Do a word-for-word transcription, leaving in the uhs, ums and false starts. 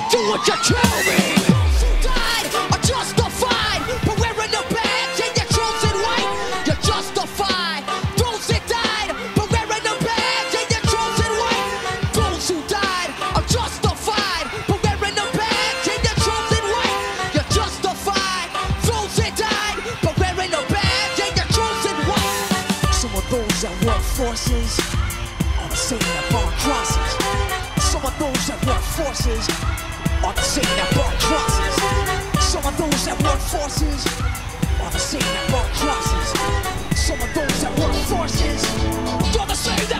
do what you tell me. Those who died are justified for wearing the badge and your chosen white. You're justified. Those that died for wearing the badge and your chosen white. Those who died are justified for wearing the badge and your chosen white. You're justified. Those that died for wearing the badge and your chosen white. Some of those that work forces are the same that burn crosses. Some of those that work forces are the same that burn crosses. Some of those that work forces are the same that burn crosses. Some of those that work forces are the same that